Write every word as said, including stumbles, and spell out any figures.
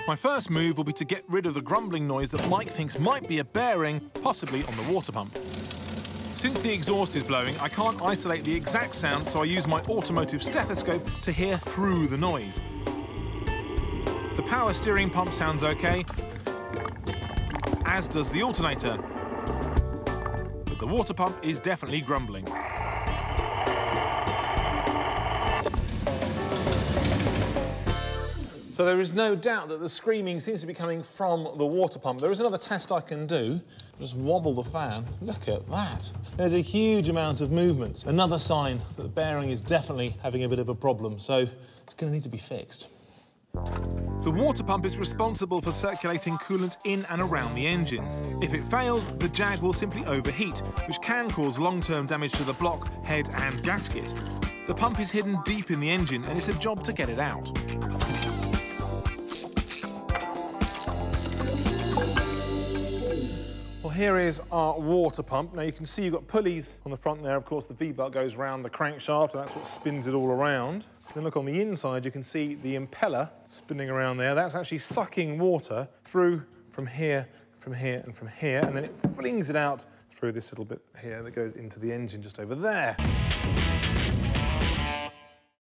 My first move will be to get rid of the grumbling noise that Mike thinks might be a bearing, possibly on the water pump. Since the exhaust is blowing, I can't isolate the exact sound, so I use my automotive stethoscope to hear through the noise. The power steering pump sounds okay, as does the alternator. But the water pump is definitely grumbling. So there is no doubt that the screaming seems to be coming from the water pump. There is another test I can do. Just wobble the fan. Look at that. There's a huge amount of movement. Another sign that the bearing is definitely having a bit of a problem, so it's going to need to be fixed. The water pump is responsible for circulating coolant in and around the engine. If it fails, the Jag will simply overheat, which can cause long-term damage to the block, head and gasket. The pump is hidden deep in the engine, and it's a job to get it out. Well, here is our water pump. Now, you can see you've got pulleys on the front there. Of course, the V-butt goes round the crankshaft, and that's what spins it all around. Then look on the inside, you can see the impeller spinning around there. That's actually sucking water through from here, from here, and from here, and then it flings it out through this little bit here that goes into the engine just over there.